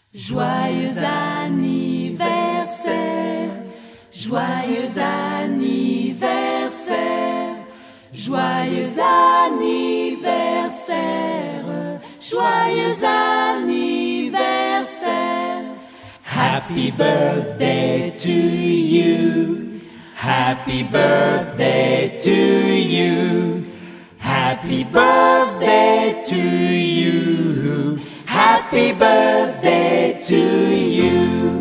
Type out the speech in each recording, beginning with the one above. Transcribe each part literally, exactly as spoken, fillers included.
Joyeux anniversaire, joyeux anniversaire, joyeux anniversaire, joyeux anniversaire. Happy birthday to you, happy birthday to you, happy birthday to you, happy birthday to you.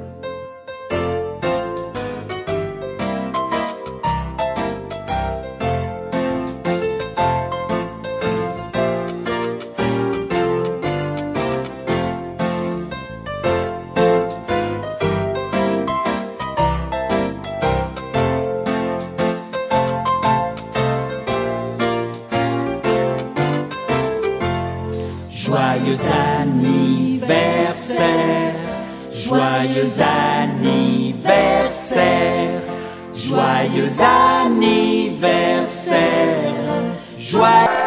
Joyeux anniversaire, joyeux anniversaire, joyeux anniversaire, joyeux